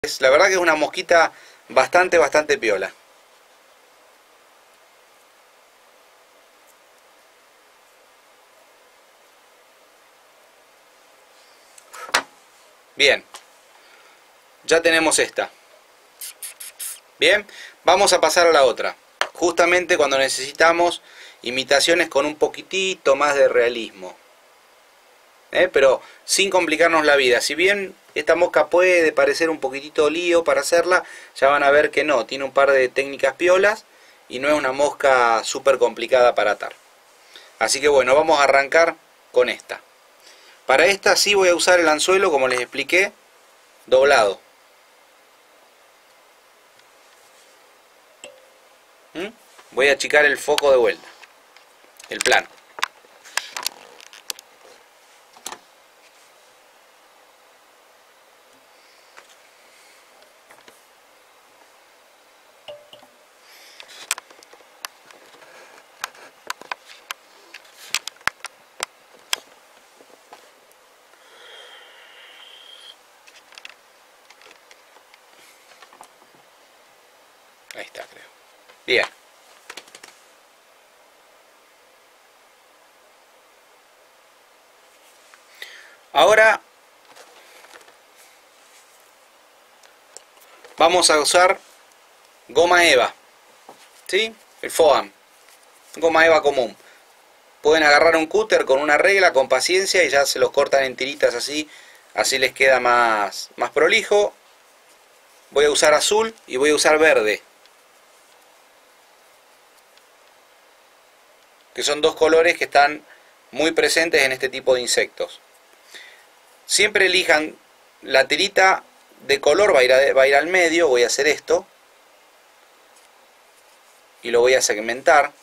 La verdad que es una mosquita bastante piola. Bien, ya tenemos esta. Bien, vamos a pasar a la otra. Justamente cuando necesitamos imitaciones con un poquitito más de realismo. Pero sin complicarnos la vida. Si bien esta mosca puede parecer un poquitito lío para hacerla, ya van a ver que no. Tiene un par de técnicas piolas y no es una mosca súper complicada para atar. Así que bueno, vamos a arrancar con esta. Para esta sí voy a usar el anzuelo, como les expliqué, doblado. Voy a achicar el foco de vuelta, el plano. Ahí está, creo. Bien. Ahora vamos a usar goma eva, ¿sí? El foam, goma eva común. Pueden agarrar un cúter con una regla, con paciencia, y ya se los cortan en tiritas así les queda más prolijo. Voy a usar azul y voy a usar verde, que son dos colores que están muy presentes en este tipo de insectos. Siempre elijan la tirita de color, va a ir al medio. Voy a hacer esto y lo voy a segmentar.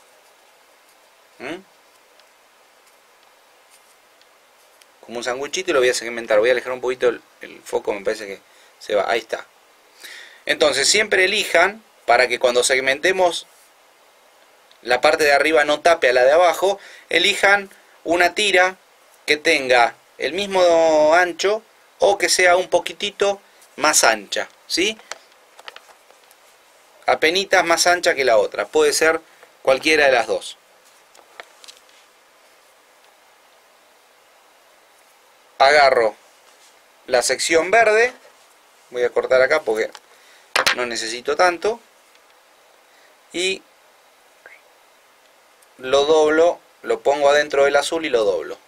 Como un sanguchito, y lo voy a segmentar. Voy a alejar un poquito el foco, me parece que se va. Ahí está. Entonces siempre elijan, para que cuando segmentemos la parte de arriba no tape a la de abajo, elijan una tira que tenga el mismo ancho o que sea un poquitito más ancha, ¿sí? Apenitas más ancha que la otra, puede ser cualquiera de las dos. Agarro la sección verde, voy a cortar acá porque no necesito tanto, y lo doblo, lo pongo adentro del azul y lo doblo.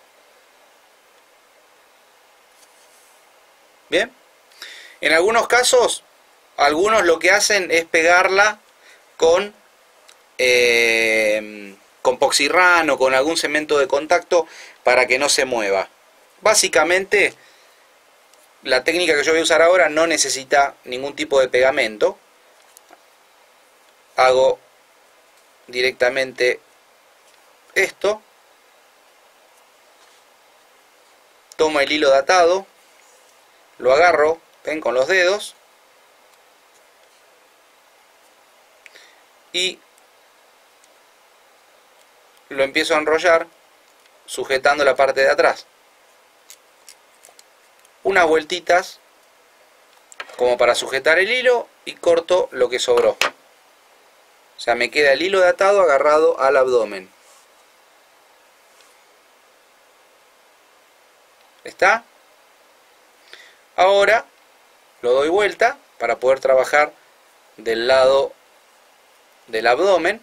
Bien, en algunos casos, algunos lo que hacen es pegarla con poxirrán o con algún cemento de contacto para que no se mueva. Básicamente, la técnica que yo voy a usar ahora no necesita ningún tipo de pegamento. Hago directamente esto, tomo el hilo de atado, lo agarro, ven, con los dedos, y lo empiezo a enrollar sujetando la parte de atrás. Unas vueltitas como para sujetar el hilo y corto lo que sobró. O sea, me queda el hilo de atado agarrado al abdomen. ¿Está? Ahora lo doy vuelta para poder trabajar del lado del abdomen.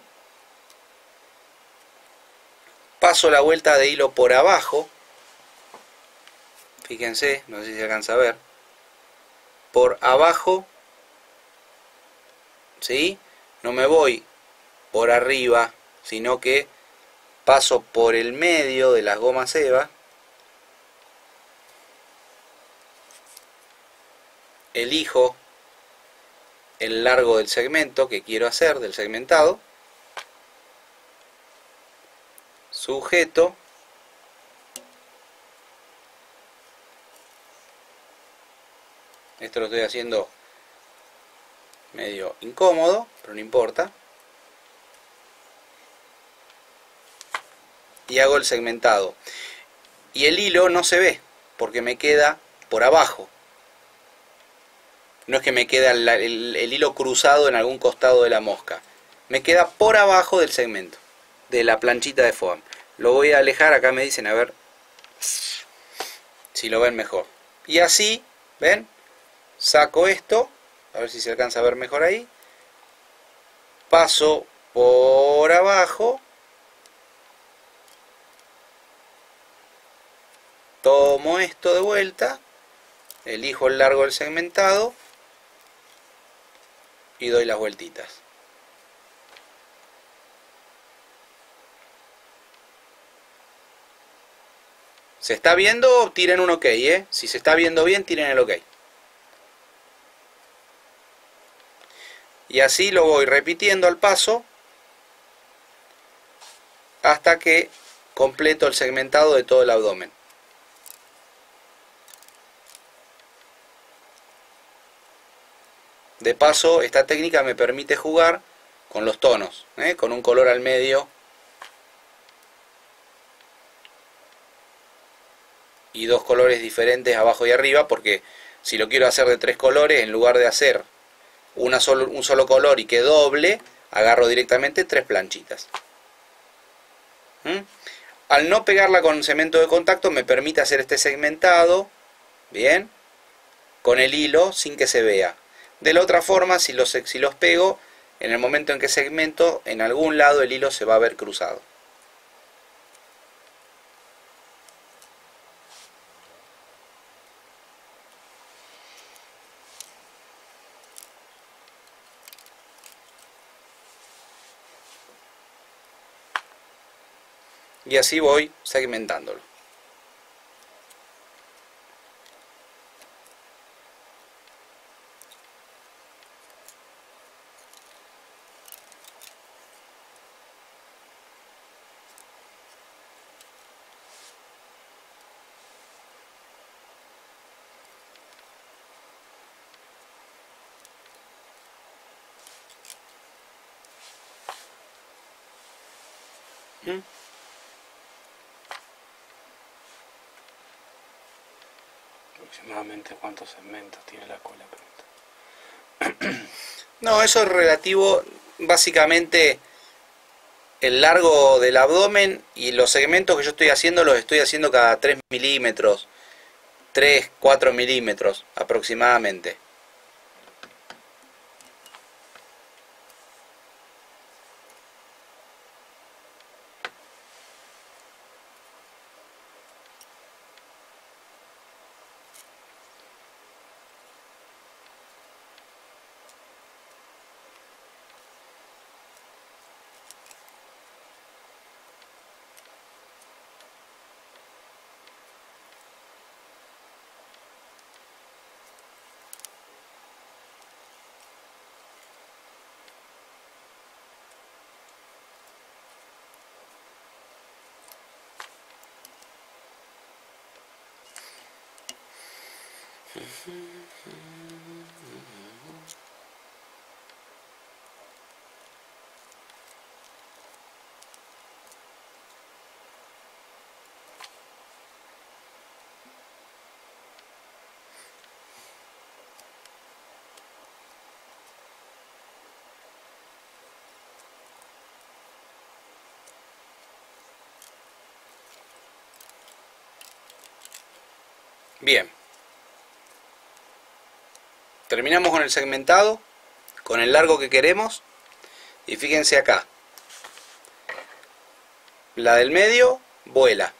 Paso la vuelta de hilo por abajo. Fíjense, no sé si se alcanza a ver. Por abajo, ¿sí? No me voy por arriba, sino que paso por el medio de las gomas eva. Elijo el largo del segmento que quiero hacer, del segmentado. Sujeto. Esto lo estoy haciendo medio incómodo, pero no importa. Y hago el segmentado. Y el hilo no se ve, porque me queda por abajo. No es que me queda el hilo cruzado en algún costado de la mosca. Me queda por abajo del segmento, de la planchita de foam. Lo voy a alejar, acá me dicen, a ver si lo ven mejor. Y así, ¿ven? Saco esto, a ver si se alcanza a ver mejor ahí. Paso por abajo. Tomo esto de vuelta. Elijo el largo del segmentado. Y doy las vueltitas. ¿Se está viendo? Tiren un OK, ¿eh? Si se está viendo bien, tiren el OK. Y así lo voy repitiendo al paso hasta que completo el segmentado de todo el abdomen. De paso, esta técnica me permite jugar con los tonos, con un color al medio y dos colores diferentes abajo y arriba, porque si lo quiero hacer de 3 colores, en lugar de hacer un solo color y que doble, agarro directamente 3 planchitas. Al no pegarla con cemento de contacto me permite hacer este segmentado, bien, con el hilo sin que se vea. De la otra forma, si los pego, en el momento en que segmento, en algún lado el hilo se va a ver cruzado. Y así voy segmentándolo. Aproximadamente cuántos segmentos tiene la cola. No, eso es relativo, básicamente el largo del abdomen y los segmentos que yo estoy haciendo los estoy haciendo cada 3 milímetros, 3, 4 milímetros aproximadamente. Bien. Terminamos con el segmentado, con el largo que queremos. Y fíjense acá. La del medio vuela.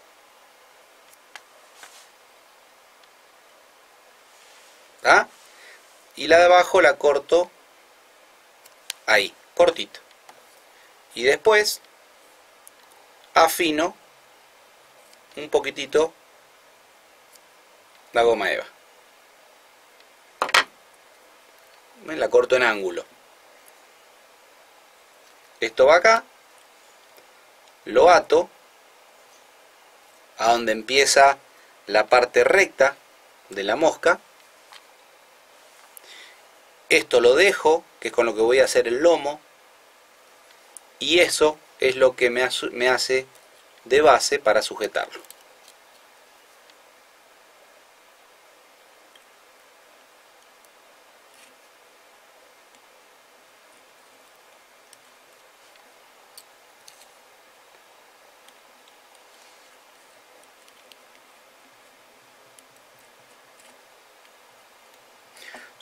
¿Tá? Y la de abajo la corto ahí, cortito. Y después afino un poquitito la goma eva. La corto en ángulo. Esto va acá. Lo ato a donde empieza la parte recta de la mosca. Esto lo dejo, que es con lo que voy a hacer el lomo. Y eso es lo que me hace de base para sujetarlo.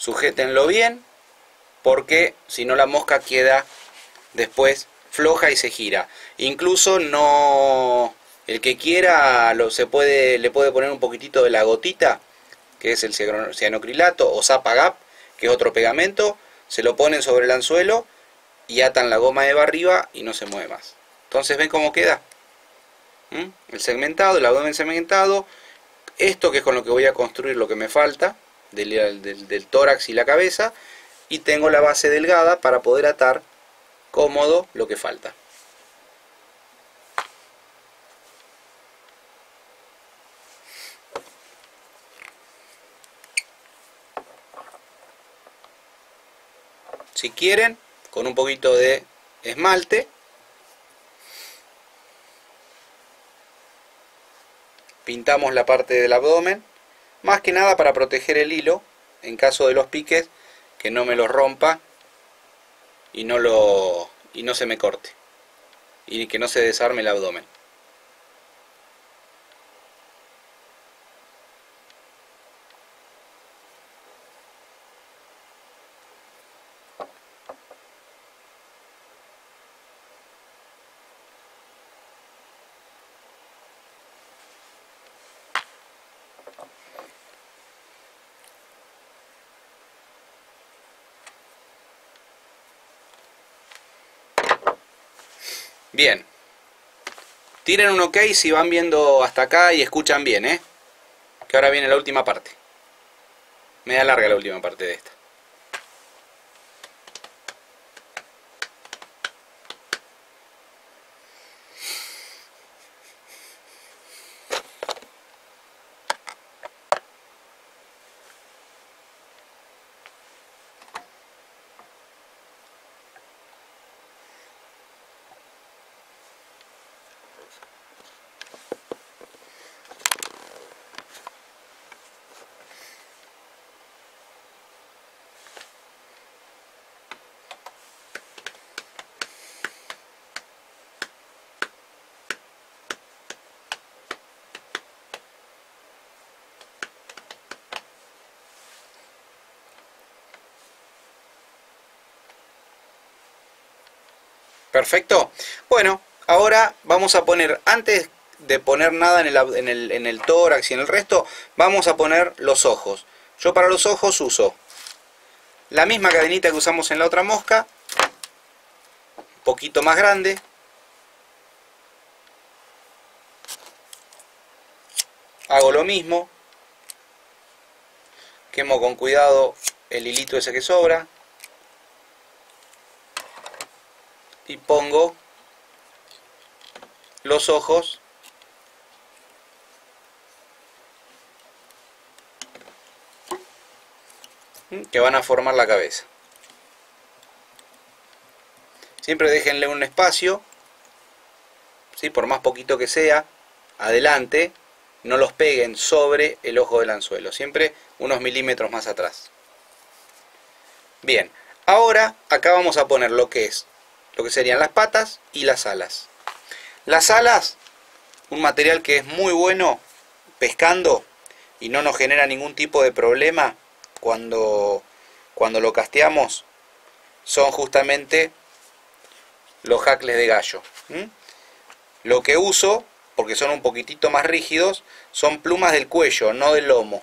Sujétenlo bien, porque si no la mosca queda después floja y se gira. Incluso no, el que quiera le puede poner un poquitito de la gotita, que es el cianocrilato, o Zapa Gap, que es otro pegamento, se lo ponen sobre el anzuelo y atan la goma de arriba y no se mueve más. Entonces, ¿ven cómo queda? El segmentado, el abdomen segmentado, esto que es con lo que voy a construir lo que me falta, del tórax y la cabeza, y tengo la base delgada para poder atar cómodo lo que falta. Si quieren, con un poquito de esmalte, pintamos la parte del abdomen, más que nada para proteger el hilo, en caso de los piques, que no me los rompa y no se me corte, y que no se desarme el abdomen. Bien, tiren un ok si van viendo hasta acá y escuchan bien, que ahora viene la última parte. Media larga la última parte de esta. Perfecto. Bueno, ahora vamos a poner, antes de poner nada en el tórax y en el resto, vamos a poner los ojos. Yo para los ojos uso la misma cadenita que usamos en la otra mosca, un poquito más grande. Hago lo mismo. Quemo con cuidado el hilito ese que sobra. Y pongo los ojos que van a formar la cabeza. Siempre déjenle un espacio, ¿sí? Por más poquito que sea, adelante, no los peguen sobre el ojo del anzuelo, siempre unos milímetros más atrás. Bien, ahora acá vamos a poner lo que serían las patas y las alas. Las alas, un material que es muy bueno pescando y no nos genera ningún tipo de problema cuando lo casteamos, son justamente los hackles de gallo. Lo que uso, porque son un poquitito más rígidos, son plumas del cuello, no del lomo.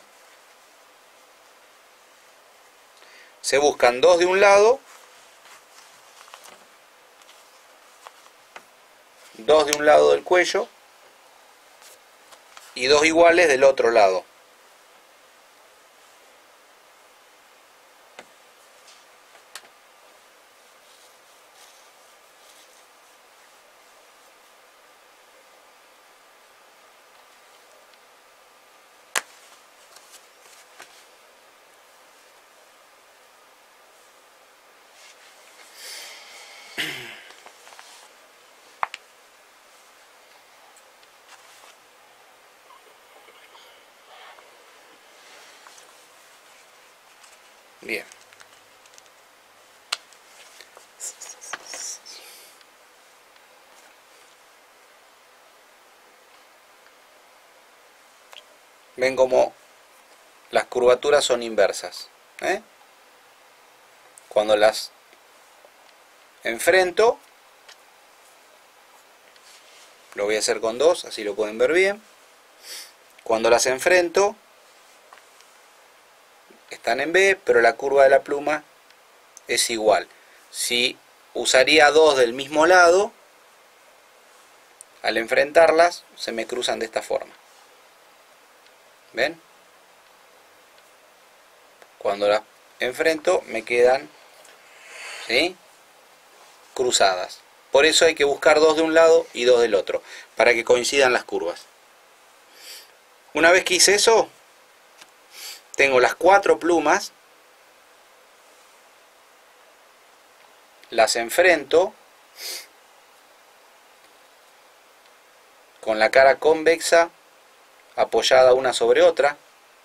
Se buscan dos de un lado, dos de un lado del cuello y dos iguales del otro lado. Bien. Ven como las curvaturas son inversas, Cuando las enfrento, lo voy a hacer con dos, así lo pueden ver bien. Cuando las enfrento, están en B, pero la curva de la pluma es igual. Si usaría dos del mismo lado, al enfrentarlas, se me cruzan de esta forma. ¿Ven? Cuando las enfrento, me quedan, ¿sí?, cruzadas. Por eso hay que buscar dos de un lado y dos del otro, para que coincidan las curvas. Una vez que hice eso, tengo las 4 plumas, las enfrento con la cara convexa apoyada una sobre otra.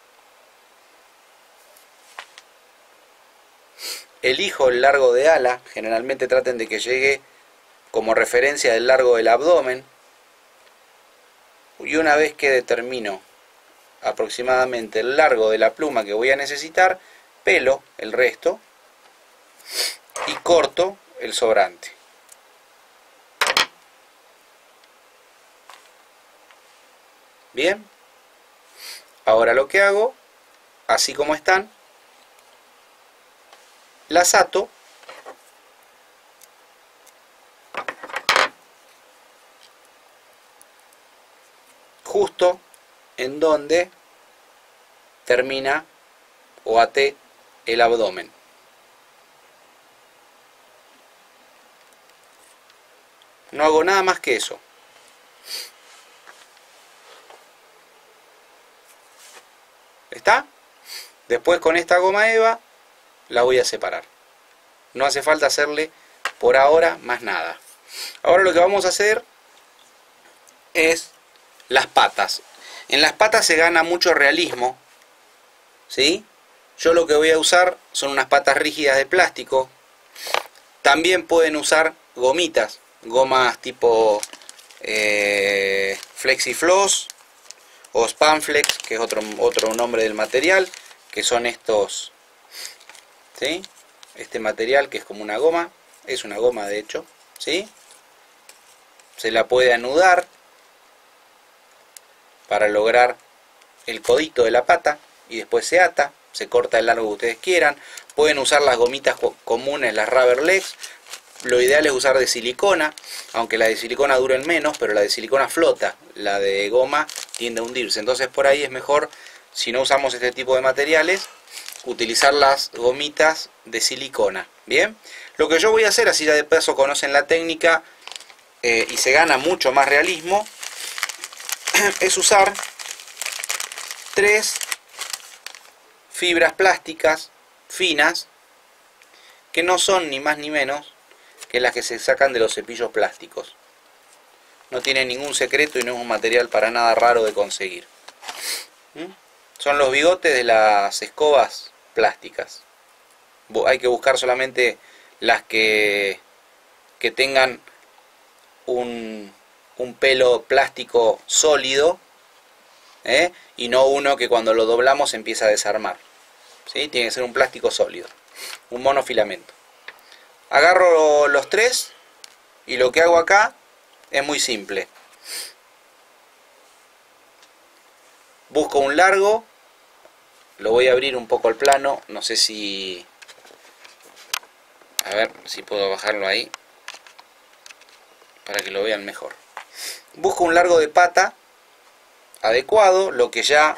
Elijo el largo de ala, generalmente traten de que llegue como referencia del largo del abdomen, y una vez que determino aproximadamente el largo de la pluma que voy a necesitar, pelo el resto y corto el sobrante. Bien, ahora lo que hago, así como están, las ato justo en donde termina o até el abdomen. No hago nada más que eso. ¿Está? Después con esta goma eva la voy a separar. No hace falta hacerle por ahora más nada. Ahora lo que vamos a hacer es las patas. En las patas se gana mucho realismo, ¿sí? Yo lo que voy a usar son unas patas rígidas de plástico. También pueden usar gomitas, gomas tipo Flexifloss o Spanflex, que es otro nombre del material, que son estos, ¿sí? Este material que es como una goma, es una goma de hecho, ¿sí? Se la puede anudar para lograr el codito de la pata y después se ata, se corta el largo que ustedes quieran. Pueden usar las gomitas comunes, las rubber legs. Lo ideal es usar de silicona, aunque la de silicona duren menos, pero la de silicona flota, la de goma tiende a hundirse. Entonces por ahí es mejor, si no usamos este tipo de materiales, utilizar las gomitas de silicona. Bien, lo que yo voy a hacer, así ya de paso conocen la técnica y se gana mucho más realismo, es usar 3 fibras plásticas finas, que no son ni más ni menos que las que se sacan de los cepillos plásticos. No tiene ningún secreto y no es un material para nada raro de conseguir. Son los bigotes de las escobas plásticas. Hay que buscar solamente las que tengan un pelo plástico sólido, y no uno que cuando lo doblamos empieza a desarmar, ¿sí? Tiene que ser un plástico sólido, un monofilamento. Agarro los 3 y lo que hago acá es muy simple. Busco un largo, lo voy a abrir un poco el plano, no sé si... A ver si puedo bajarlo ahí para que lo vean mejor. Busco un largo de pata adecuado, lo que ya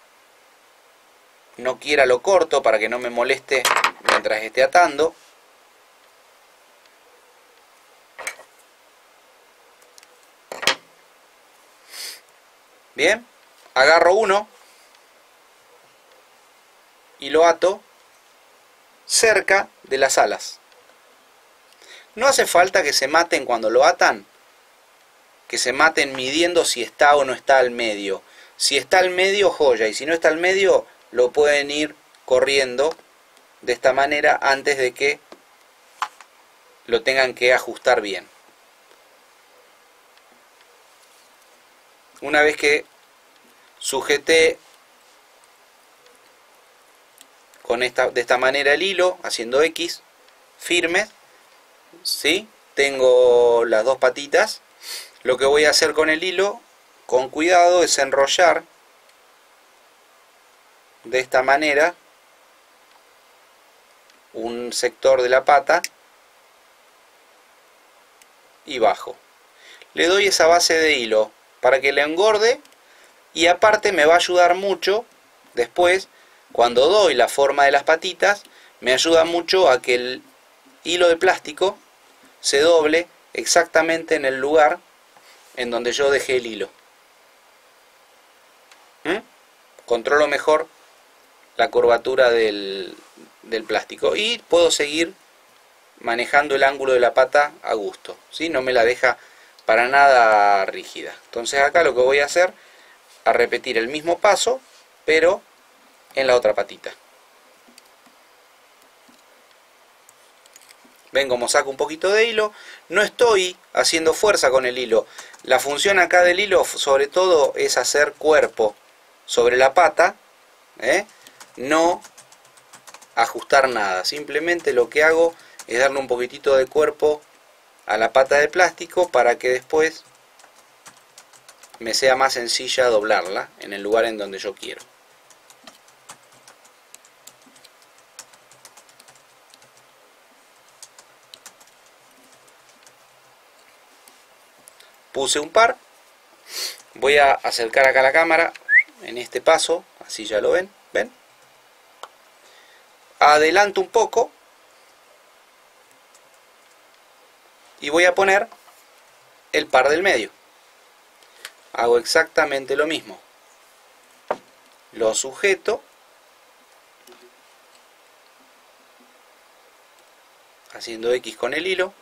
no quiera lo corto para que no me moleste mientras esté atando. Bien, agarro uno y lo ato cerca de las alas. No hace falta que se maten cuando lo atan, que se maten midiendo si está o no está al medio. Si está al medio, joya, y si no está al medio, lo pueden ir corriendo de esta manera antes de que lo tengan que ajustar bien. Una vez que sujeté de esta manera el hilo, haciendo X, firmes, ¿sí? Tengo las dos patitas. Lo que voy a hacer con el hilo, con cuidado, es enrollar de esta manera un sector de la pata y bajo. Le doy esa base de hilo para que le engorde, y aparte me va a ayudar mucho después, cuando doy la forma de las patitas, me ayuda mucho a que el hilo de plástico se doble exactamente en el lugar en donde yo dejé el hilo. Controlo mejor la curvatura del plástico y puedo seguir manejando el ángulo de la pata a gusto, ¿sí? No me la deja para nada rígida. Entonces acá lo que voy a hacer, a repetir el mismo paso, pero en la otra patita. Ven como saco un poquito de hilo. No estoy haciendo fuerza con el hilo. La función acá del hilo sobre todo es hacer cuerpo sobre la pata, no ajustar nada. Simplemente lo que hago es darle un poquitito de cuerpo a la pata de plástico para que después me sea más sencilla doblarla en el lugar en donde yo quiero. Puse un par. Voy a acercar acá la cámara en este paso, así ya lo ven. ¿Ven? Adelanto un poco y voy a poner el par del medio. Hago exactamente lo mismo. Lo sujeto haciendo X con el hilo,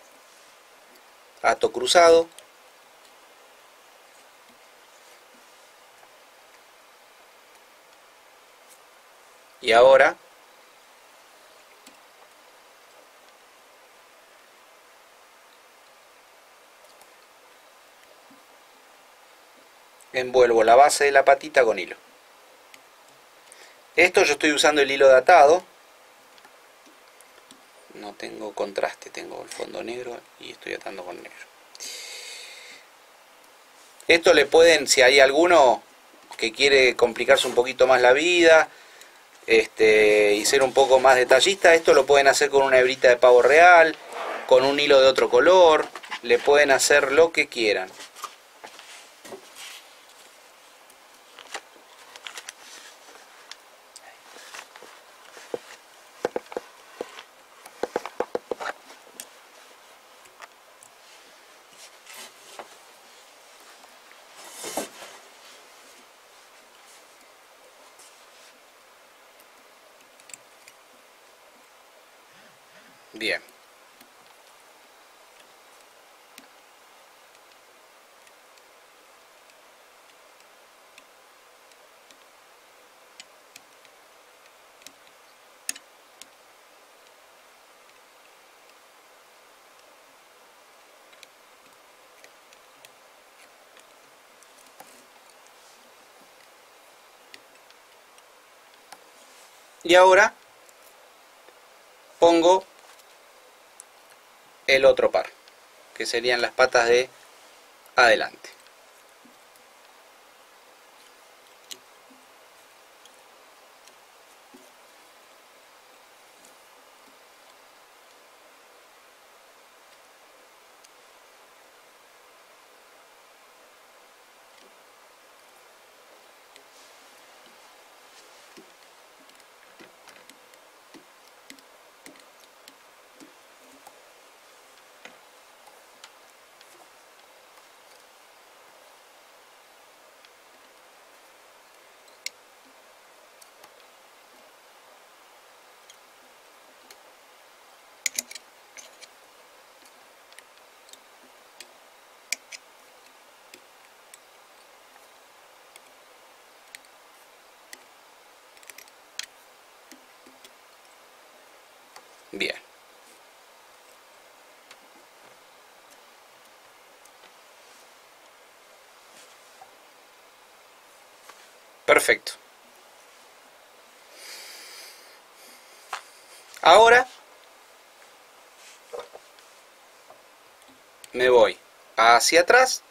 ato cruzado, y ahora envuelvo la base de la patita con hilo. Esto yo estoy usando el hilo de atado, no tengo contraste, tengo el fondo negro y estoy atando con negro. Esto le pueden, si hay alguno que quiere complicarse un poquito más la vida y ser un poco más detallista, esto lo pueden hacer con una hebrita de pavo real, con un hilo de otro color, le pueden hacer lo que quieran. Bien. Y ahora pongo el otro par, que serían las patas de adelante. Bien. Perfecto. Ahora me voy hacia atrás,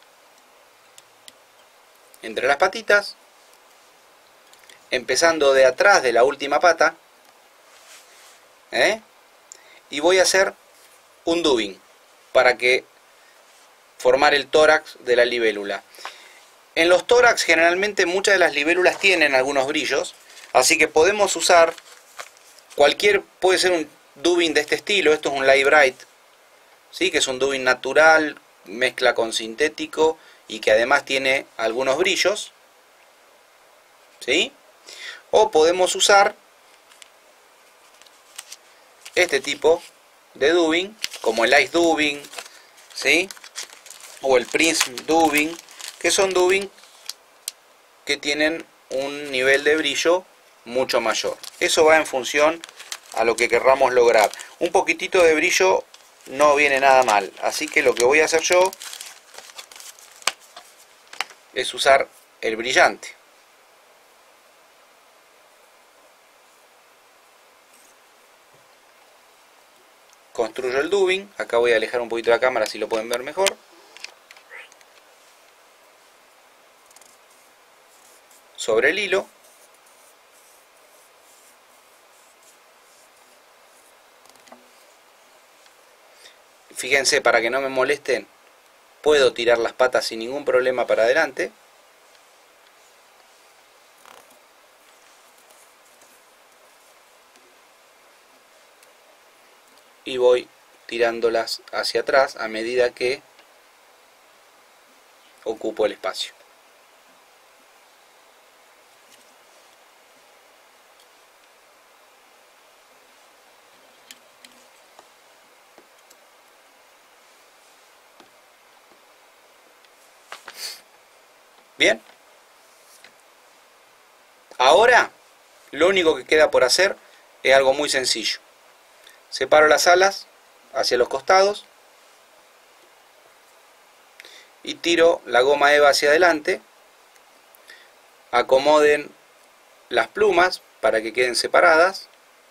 entre las patitas, empezando de atrás de la última pata, y voy a hacer un dubbing para que formar el tórax de la libélula. En los tórax generalmente muchas de las libélulas tienen algunos brillos, así que podemos usar puede ser un dubbing de este estilo. Esto es un Light Bright, ¿sí? Que es un dubbing natural, mezcla con sintético y que además tiene algunos brillos, ¿sí? O podemos usar este tipo de dubbing, como el Ice Dubbing, ¿sí? O el Prism Dubbing, que son dubbing que tienen un nivel de brillo mucho mayor. Eso va en función a lo que querramos lograr. Un poquitito de brillo no viene nada mal, así que lo que voy a hacer yo es usar el brillante. Construyo el dubbing. Acá voy a alejar un poquito la cámara si lo pueden ver mejor. Sobre el hilo. Fíjense, para que no me molesten, puedo tirar las patas sin ningún problema para adelante. Y voy tirándolas hacia atrás a medida que ocupo el espacio. Bien. Ahora lo único que queda por hacer es algo muy sencillo. Separo las alas hacia los costados y tiro la goma eva hacia adelante. Acomoden las plumas para que queden separadas.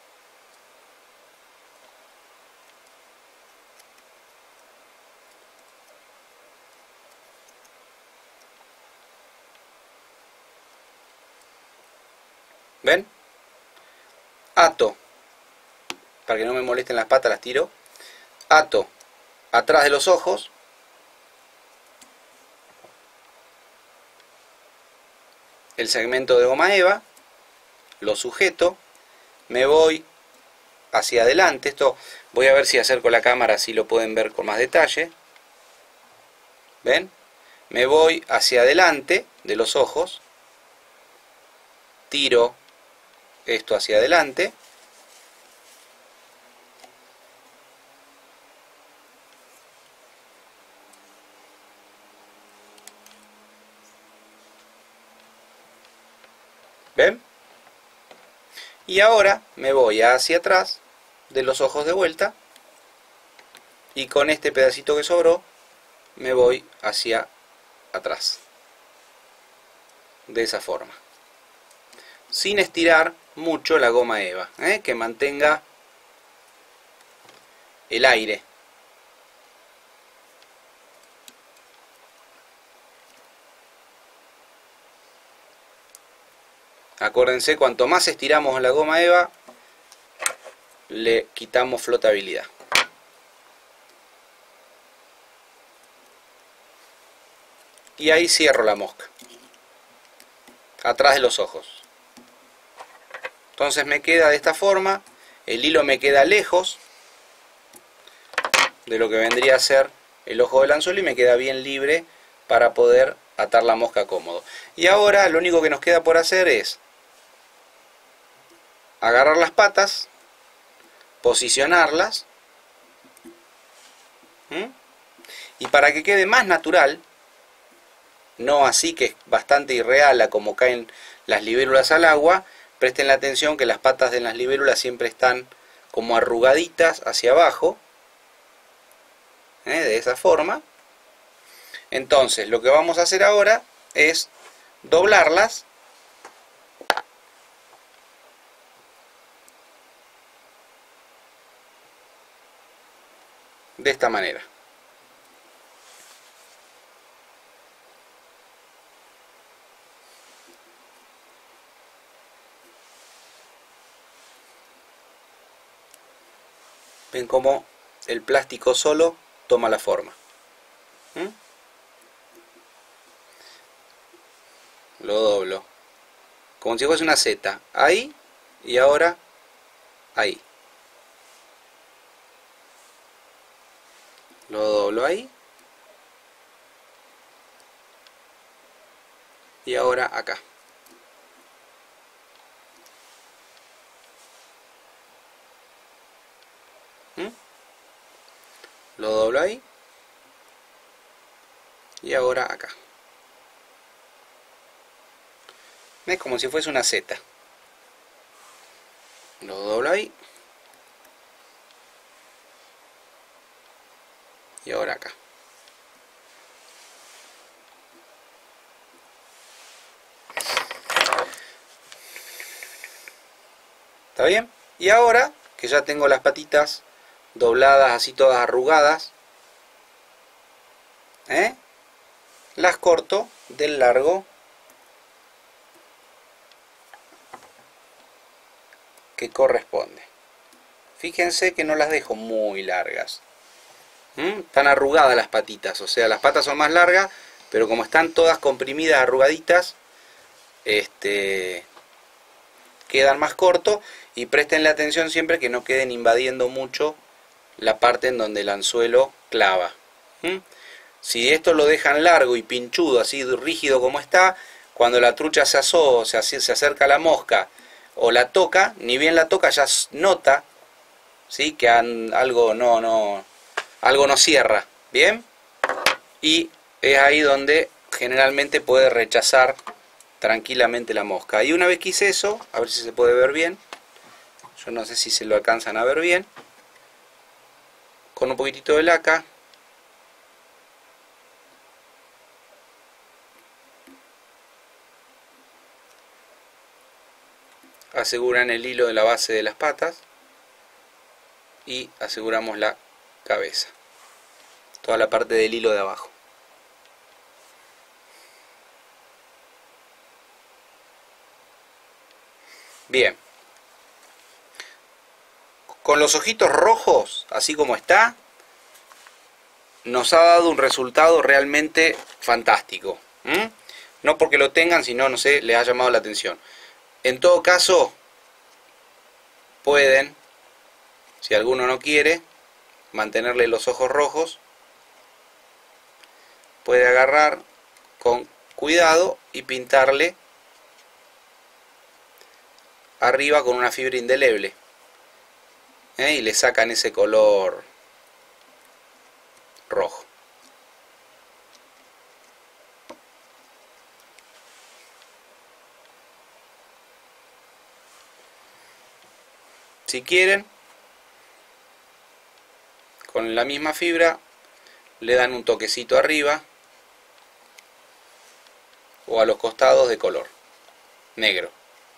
¿Ven? Ato, para que no me molesten las patas, las tiro. Ato atrás de los ojos. El segmento de goma eva. Lo sujeto. Me voy hacia adelante. Esto voy a ver si acerco la cámara, así lo pueden ver con más detalle. ¿Ven? Me voy hacia adelante de los ojos. Tiro esto hacia adelante. ¿Ven? Y ahora me voy hacia atrás de los ojos de vuelta. Y con este pedacito que sobró, me voy hacia atrás. De esa forma. Sin estirar mucho la goma eva, que mantenga el aire. Acuérdense, cuanto más estiramos la goma eva, le quitamos flotabilidad. Y ahí cierro la mosca, atrás de los ojos. Entonces me queda de esta forma, el hilo me queda lejos de lo que vendría a ser el ojo del anzuelo y me queda bien libre para poder atar la mosca cómodo. Y ahora lo único que nos queda por hacer es agarrar las patas, posicionarlas, y para que quede más natural, no así que es bastante irreal a como caen las libélulas al agua, presten la atención que las patas de las libélulas siempre están como arrugaditas hacia abajo, de esa forma. Entonces lo que vamos a hacer ahora es doblarlas de esta manera. Ven cómo el plástico solo toma la forma. Lo doblo como si fuese una Z, ahí y ahora ahí. Lo doblo ahí y ahora acá. Lo doblo ahí y ahora acá. Es como si fuese una Z. Lo doblo ahí y ahora acá. ¿Está bien? Y ahora que ya tengo las patitas dobladas, así todas arrugadas, las corto del largo que corresponde. Fíjense que no las dejo muy largas. Están arrugadas las patitas, o sea, las patas son más largas, pero como están todas comprimidas, arrugaditas, quedan más cortos. Y préstenle atención siempre que no queden invadiendo mucho la parte en donde el anzuelo clava. Si esto lo dejan largo y pinchudo, así rígido como está, cuando la trucha se acerca a la mosca o la toca, ni bien la toca ya nota, ¿sí?, que algo no cierra bien, y es ahí donde generalmente puede rechazar tranquilamente la mosca. Y una vez que hice eso, a ver si se puede ver bien, yo no sé si se lo alcanzan a ver bien, con un poquitito de laca aseguran el hilo de la base de las patas y aseguramos la cabeza, toda la parte del hilo de abajo. Bien, con los ojitos rojos, así como está, nos ha dado un resultado realmente fantástico. No porque lo tengan, sino, no sé, les ha llamado la atención. En todo caso, pueden, si alguno no quiere, mantenerle los ojos rojos, puede agarrar con cuidado y pintarle arriba con una fibra indeleble, y le sacan ese color rojo. Si quieren, con la misma fibra le dan un toquecito arriba o a los costados de color negro.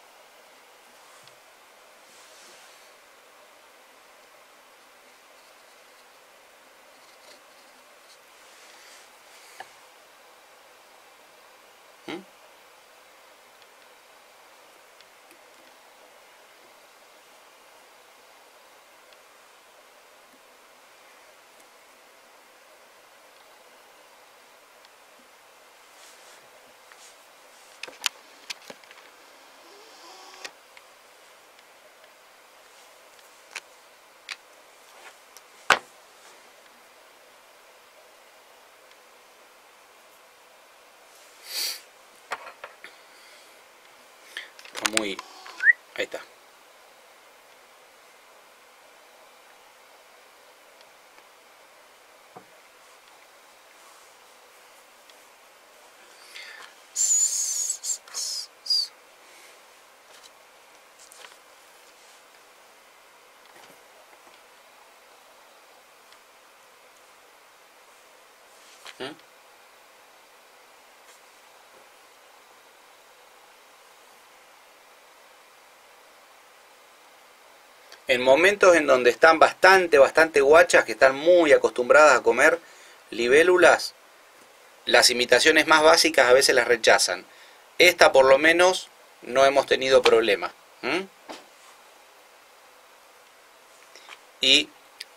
Muy, ahí está. En momentos en donde están bastante guachas, que están muy acostumbradas a comer libélulas, las imitaciones más básicas a veces las rechazan. Esta por lo menos no hemos tenido problema. Y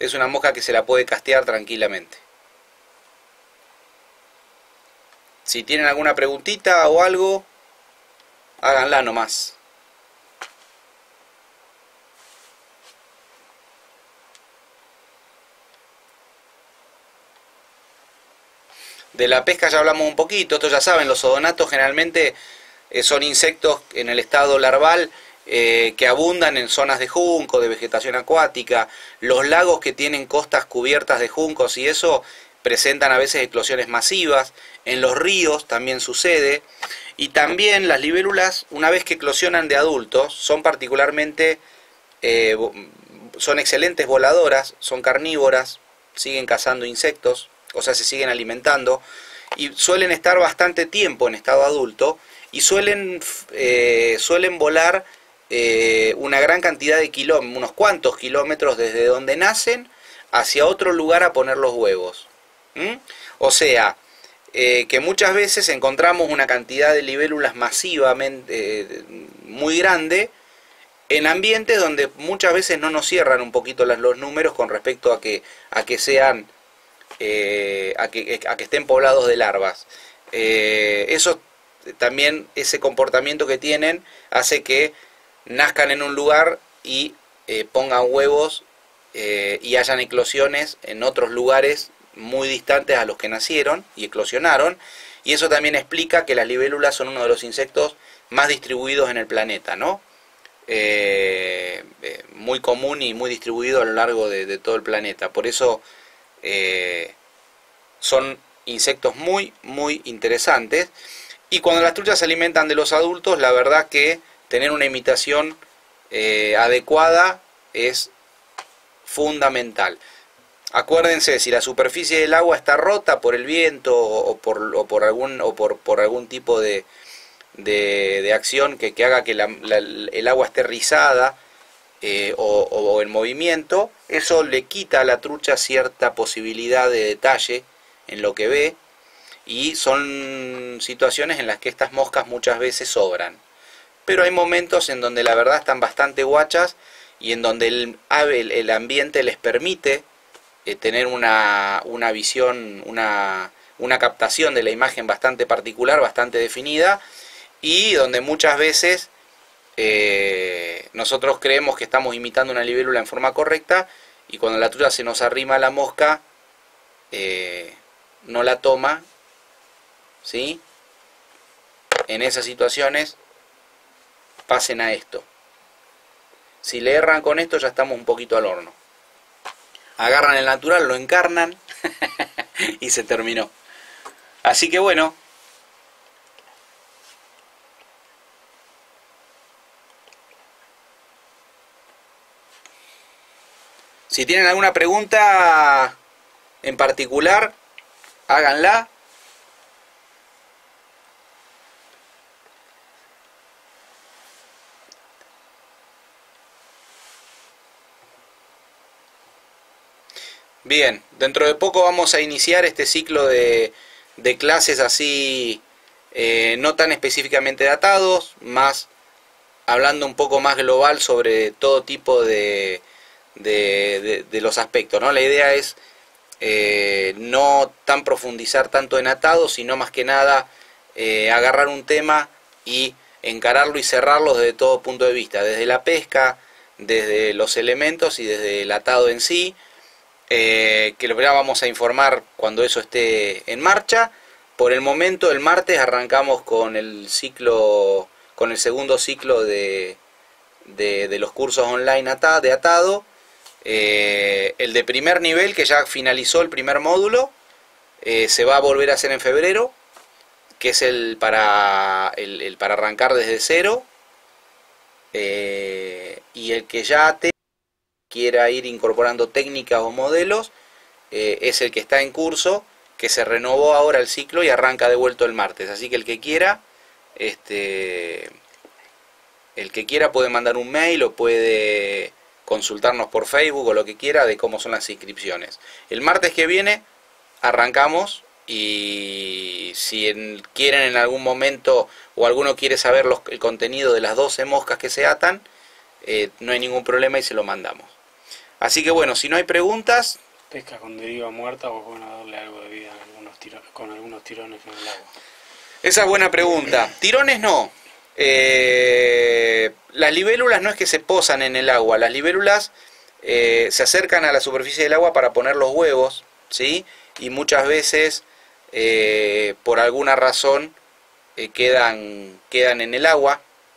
Es una mosca que se la puede castear tranquilamente. Si tienen alguna preguntita o algo, háganla nomás. De la pesca ya hablamos un poquito. Esto ya saben, los odonatos generalmente son insectos en el estado larval que abundan en zonas de junco, de vegetación acuática. Los lagos que tienen costas cubiertas de juncos y eso presentan a veces eclosiones masivas. En los ríos también sucede. Y también las libélulas, una vez que eclosionan de adultos, son particularmente, son excelentes voladoras, son carnívoras, siguen cazando insectos, o sea, se siguen alimentando, y suelen estar bastante tiempo en estado adulto, y suelen volar una gran cantidad de kilómetros, unos cuantos kilómetros desde donde nacen, hacia otro lugar a poner los huevos. O sea, que muchas veces encontramos una cantidad de libélulas masivamente muy grande en ambientes donde muchas veces no nos cierran un poquito los números con respecto a que sean a que estén poblados de larvas. Eso también, ese comportamiento que tienen hace que nazcan en un lugar y pongan huevos y hayan eclosiones en otros lugares muy distantes a los que nacieron y eclosionaron, y eso también explica que las libélulas son uno de los insectos más distribuidos en el planeta, ¿no? Muy común y muy distribuido a lo largo de todo el planeta. Por eso son insectos muy interesantes, y cuando las truchas se alimentan de los adultos, la verdad que tener una imitación adecuada es fundamental. Acuérdense, si la superficie del agua está rota por el viento o por algún tipo de acción que haga que el agua esté rizada o en movimiento, eso le quita a la trucha cierta posibilidad de detalle en lo que ve, y son situaciones en las que estas moscas muchas veces sobran. Pero hay momentos en donde la verdad están bastante guachas y en donde el ambiente les permite tener una visión, una captación de la imagen bastante particular, bastante definida, y donde muchas veces nosotros creemos que estamos imitando una libélula en forma correcta, y cuando la trucha se nos arrima a la mosca, no la toma, ¿sí? En esas situaciones pasen a esto. Si le erran con esto, ya estamos un poquito al horno. Agarran el natural, lo encarnan y se terminó. Así que bueno, si tienen alguna pregunta en particular, háganla. Bien, dentro de poco vamos a iniciar este ciclo de clases así, no tan específicamente datados, más hablando un poco más global sobre todo tipo de los aspectos, ¿no? La idea es no tan profundizar tanto en atados, sino más que nada agarrar un tema y encararlo y cerrarlo desde todo punto de vista, desde la pesca, desde los elementos y desde el atado en sí. Que ya vamos a informar cuando eso esté en marcha. Por el momento, el martes arrancamos con el ciclo, con el segundo ciclo de los cursos online de atado. El de primer nivel, que ya finalizó el primer módulo, se va a volver a hacer en febrero, que es el para arrancar desde cero. Y el que ya quiera ir incorporando técnicas o modelos, es el que está en curso, que se renovó ahora el ciclo y arranca de vuelta el martes. Así que el que quiera puede mandar un mail o puede consultarnos por Facebook o lo que quiera de cómo son las inscripciones. El martes que viene arrancamos, y si quieren en algún momento o alguno quiere saber el contenido de las 12 moscas que se atan, no hay ningún problema y se lo mandamos. Así que bueno, si no hay preguntas, Pesca con deriva muerta o es bueno darle algo de vida en con algunos tirones en el agua. esa es buena pregunta. Tirones no. Las libélulas no es que se posan en el agua, las libélulas se acercan a la superficie del agua para poner los huevos, ¿sí? Y muchas veces, por alguna razón, quedan en el agua.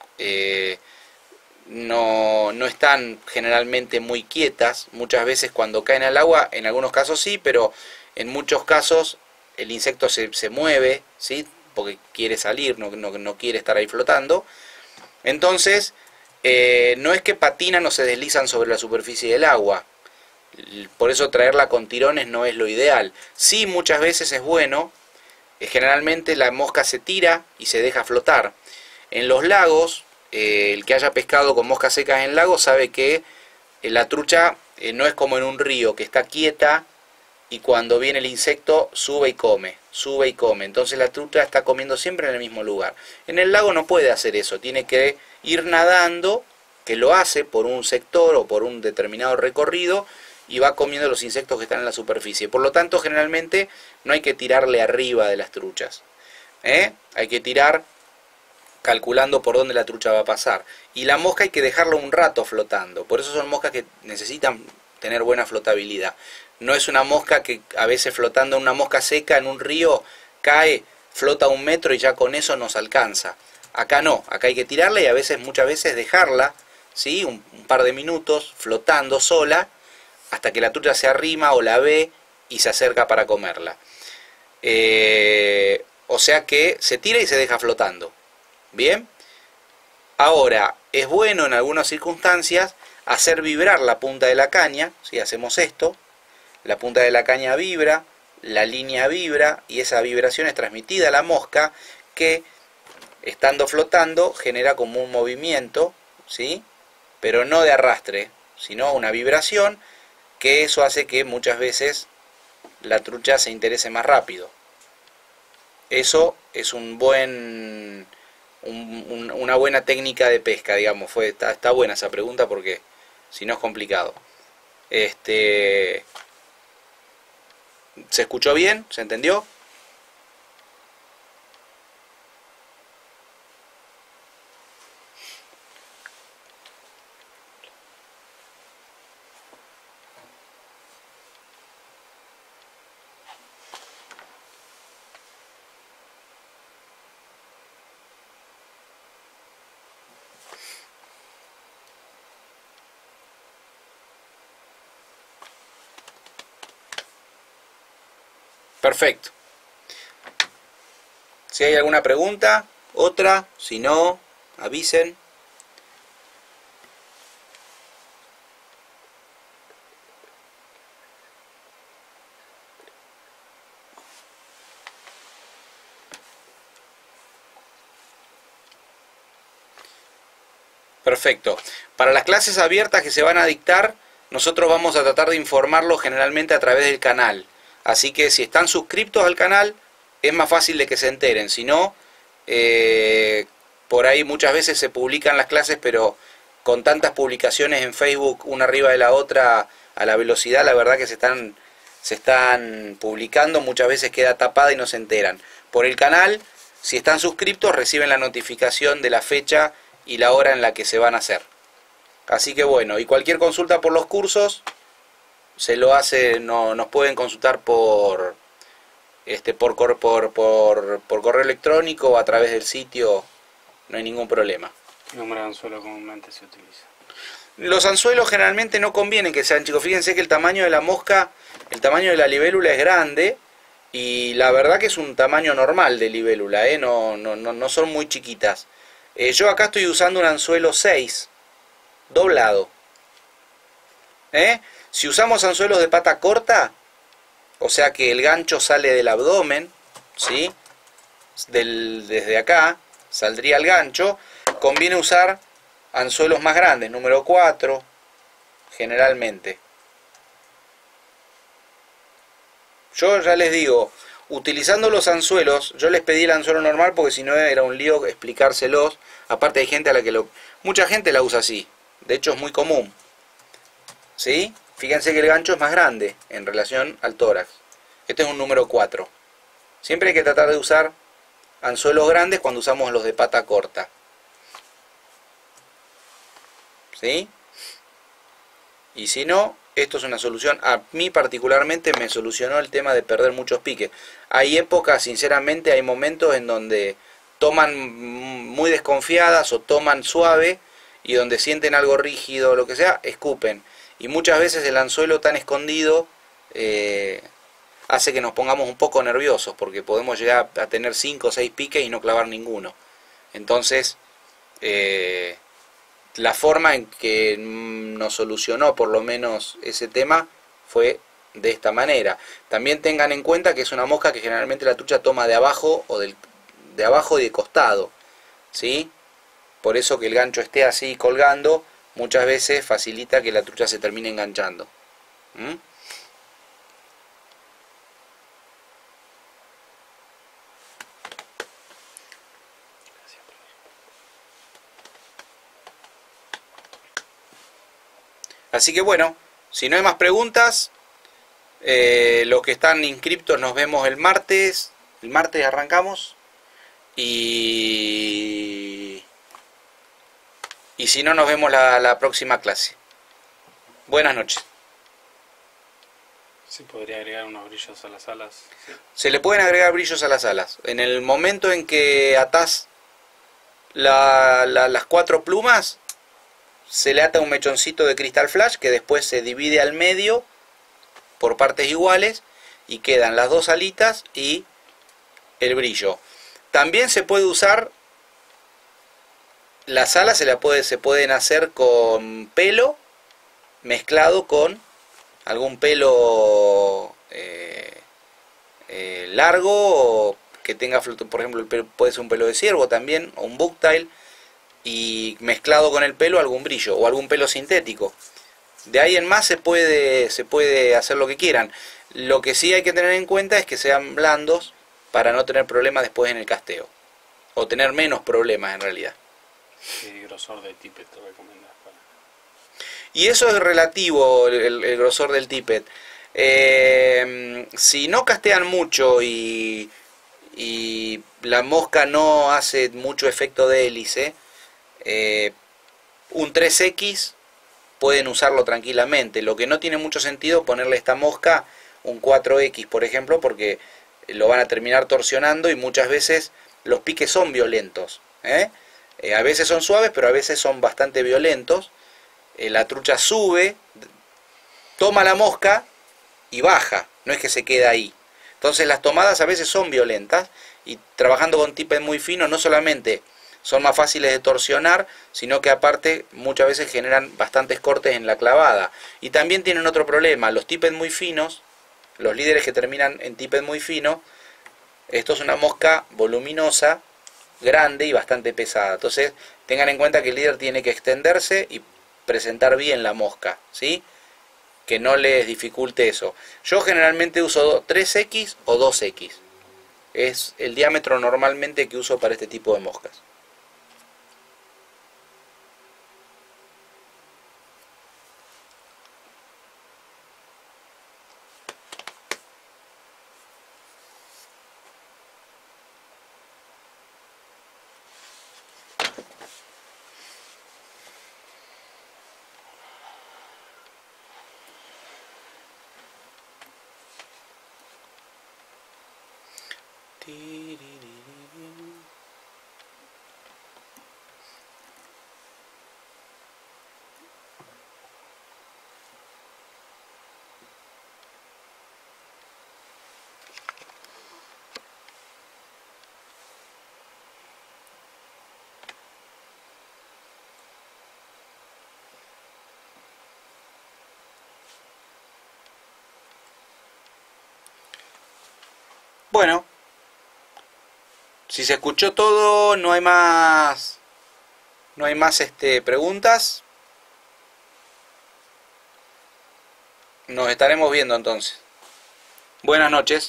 No están generalmente muy quietas. Muchas veces cuando caen al agua, en algunos casos sí, pero en muchos casos el insecto se mueve, ¿sí? Porque quiere salir, no quiere estar ahí flotando. Entonces, no es que patinan o se deslizan sobre la superficie del agua. Por eso traerla con tirones no es lo ideal. Sí, muchas veces es bueno. Generalmente la mosca se tira y se deja flotar. En los lagos, el que haya pescado con moscas secas en lago sabe que la trucha no es como en un río, que está quieta y cuando viene el insecto sube y come, sube y come. Entonces la trucha está comiendo siempre en el mismo lugar. En el lago no puede hacer eso, tiene que ir nadando, que lo hace por un sector o por un determinado recorrido, y va comiendo los insectos que están en la superficie. Por lo tanto, generalmente no hay que tirarle arriba de las truchas. Hay que tirar calculando por dónde la trucha va a pasar. Y la mosca hay que dejarla un rato flotando. Por eso son moscas que necesitan tener buena flotabilidad. No es una mosca que a veces flotando, una mosca seca en un río, cae, flota 1 metro y ya con eso nos alcanza. Acá no, acá hay que tirarla y a veces, muchas veces dejarla, ¿sí? un par de minutos flotando sola, hasta que la trucha se arrima o la ve y se acerca para comerla. O sea que se tira y se deja flotando. Bien, ahora es bueno en algunas circunstancias hacer vibrar la punta de la caña. Si hacemos esto, la punta de la caña vibra, la línea vibra y esa vibración es transmitida a la mosca, que estando flotando genera como un movimiento, ¿sí? Pero no de arrastre, sino una vibración, que eso hace que muchas veces la trucha se interese más rápido. Eso es una buena técnica de pesca, digamos. Está buena esa pregunta porque si no es complicado. ¿Se escuchó bien? ¿Se entendió? Perfecto. Si hay alguna pregunta, otra, si no, avisen. Perfecto. Para las clases abiertas que se van a dictar, nosotros vamos a tratar de informarlos generalmente a través del canal. Así que si están suscriptos al canal, es más fácil de que se enteren. Si no, por ahí muchas veces se publican las clases, pero con tantas publicaciones en Facebook, una arriba de la otra, a la velocidad, la verdad que se están publicando, muchas veces queda tapada y no se enteran. Por el canal, si están suscriptos, reciben la notificación de la fecha y la hora en la que se van a hacer. Así que bueno, y cualquier consulta por los cursos, se lo hace, nos pueden consultar por correo electrónico o a través del sitio, no hay ningún problema. ¿Qué número de anzuelo comúnmente se utiliza? Los anzuelos generalmente no convienen que sean chicos. Fíjense que el tamaño de la mosca, el tamaño de la libélula es grande, y la verdad que es un tamaño normal de libélula, no son muy chiquitas. Yo acá estoy usando un anzuelo 6, doblado. Si usamos anzuelos de pata corta, o sea que el gancho sale del abdomen, ¿sí? Desde acá saldría el gancho, conviene usar anzuelos más grandes, número 4, generalmente. Yo ya les digo, utilizando los anzuelos, yo les pedí el anzuelo normal porque si no era un lío explicárselos. Aparte hay gente a la que mucha gente la usa así, de hecho es muy común, ¿sí? Fíjense que el gancho es más grande en relación al tórax. Este es un número 4. Siempre hay que tratar de usar anzuelos grandes cuando usamos los de pata corta. ¿Sí? Y si no, esto es una solución. A mí particularmente me solucionó el tema de perder muchos piques. Hay épocas, sinceramente, hay momentos en donde toman muy desconfiadas o toman suave y donde sienten algo rígido o lo que sea, escupen. Y muchas veces el anzuelo tan escondido hace que nos pongamos un poco nerviosos porque podemos llegar a tener 5 o 6 piques y no clavar ninguno. Entonces, la forma en que nos solucionó por lo menos ese tema fue de esta manera. También tengan en cuenta que es una mosca que generalmente la trucha toma de abajo o de abajo y de costado, ¿sí? Por eso que el gancho esté así colgando muchas veces facilita que la trucha se termine enganchando. ¿Mm? Así que bueno, si no hay más preguntas, los que están inscriptos nos vemos el martes. El martes arrancamos. Y si no, nos vemos la próxima clase. Buenas noches. ¿Se podría agregar unos brillos a las alas? Sí. Se le pueden agregar brillos a las alas. En el momento en que atás las 4 plumas, se le ata un mechoncito de cristal flash que después se divide al medio por partes iguales y quedan las 2 alitas y el brillo. También se puede usar, las alas se pueden hacer con pelo mezclado con algún pelo largo que tenga, por ejemplo, puede ser un pelo de ciervo también, o un bucktail, y mezclado con el pelo algún brillo o algún pelo sintético. De ahí en más se puede hacer lo que quieran. Lo que sí hay que tener en cuenta es que sean blandos para no tener problemas después en el casteo, o tener menos problemas en realidad. ¿Qué grosor de tippet te recomendás para? Y eso es relativo, el grosor del tippet. Si no castean mucho y la mosca no hace mucho efecto de hélice, un 3X pueden usarlo tranquilamente. Lo que no tiene mucho sentido ponerle a esta mosca un 4X, por ejemplo, porque lo van a terminar torsionando y muchas veces los piques son violentos. A veces son suaves, pero a veces son bastante violentos. La trucha sube, toma la mosca y baja, no es que se queda ahí. Entonces las tomadas a veces son violentas y trabajando con tippet muy fino no solamente son más fáciles de torsionar, sino que aparte muchas veces generan bastantes cortes en la clavada. Y también tienen otro problema, los tippet muy finos, los líderes que terminan en tippet muy fino, esto es una mosca voluminosa, grande y bastante pesada. Entonces tengan en cuenta que el líder tiene que extenderse y presentar bien la mosca, ¿sí? Que no les dificulte eso. Yo generalmente uso 3X o 2X. Es el diámetro normalmente que uso para este tipo de moscas. Bueno, si se escuchó todo, no hay más preguntas. Nos estaremos viendo entonces. Buenas noches.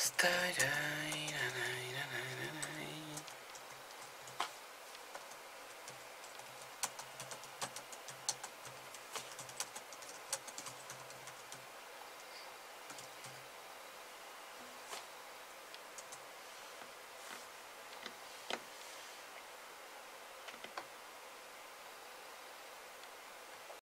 Taray.